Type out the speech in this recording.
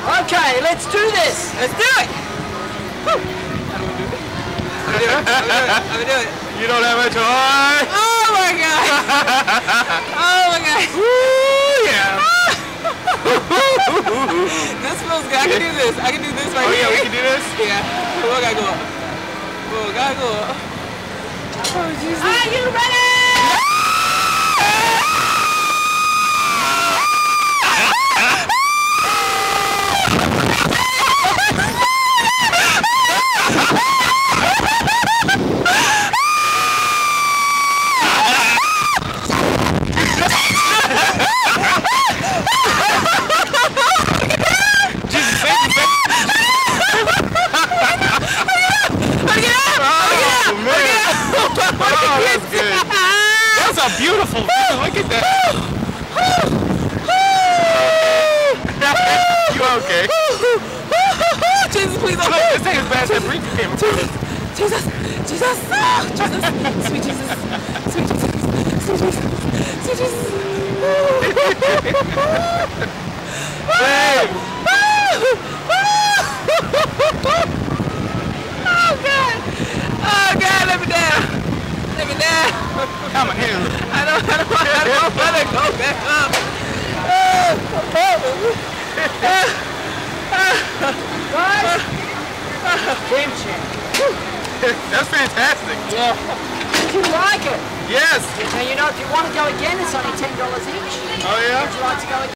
Okay, let's do this. Let's do it. Woo. How do we do it? How do we do it? You don't have a choice. Oh my god. Oh my god. Woo, yeah. This feels good. I can do this. I can do this right Oh here. yeah, we can do this? Yeah. Oh, gotta go up. Oh, gotta go up. Oh, Jesus. Are you ready? That's a beautiful view. Look at that. You okay? Jesus, please don't. Look, this ain't as bad as that breach you came from. Jesus, Jesus, oh, Jesus, sweet Jesus, sweet Jesus, sweet Jesus, sweet Jesus. Babe. Oh God, oh God, let me down, let me down. Come on, here. I don't want to go back up. Guys, game check. That's fantastic. Yeah. Did you like it? Yes. Now, you know, if you want to go again, it's only $10 each. Oh yeah? Would you like to go again?